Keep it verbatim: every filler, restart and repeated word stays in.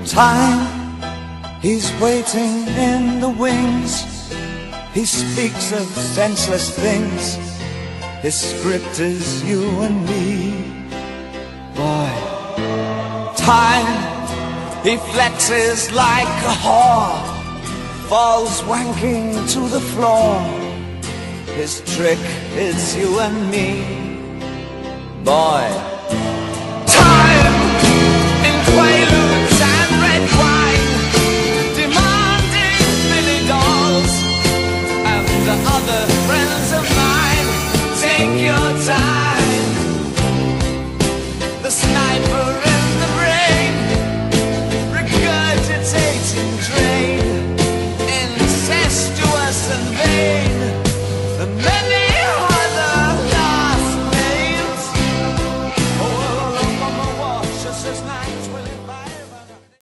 Time, he's waiting in the wings. He speaks of senseless things. His script is you and me. Boy, time, he flexes like a whore, falls wanking to the floor. His trick is you and me. Boy,